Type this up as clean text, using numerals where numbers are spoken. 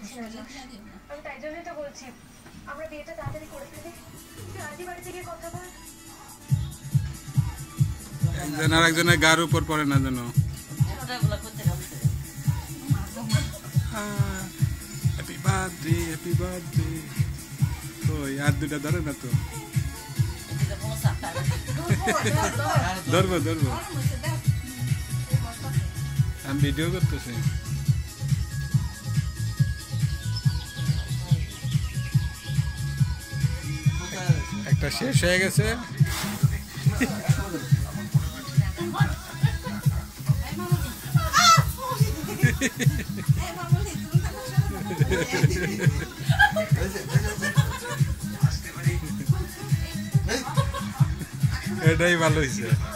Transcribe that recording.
পারছি না। আমি তাই জন্যই তো বলছি আমরা বিয়েটা তাড়াতাড়ি করে ফেলি। রাজি বাড়িতে গিয়ে কথা বল। একজন আর একজনের গার উপর পড়ে না যেন। Happy birthday happy birthday. ওই আর দুটা ধরে না তো। ধরবো ধরবো, আমি ভিডিও করতেছি। একটা শেষ হয়ে গেছে। এটাই ভালো হয়েছে।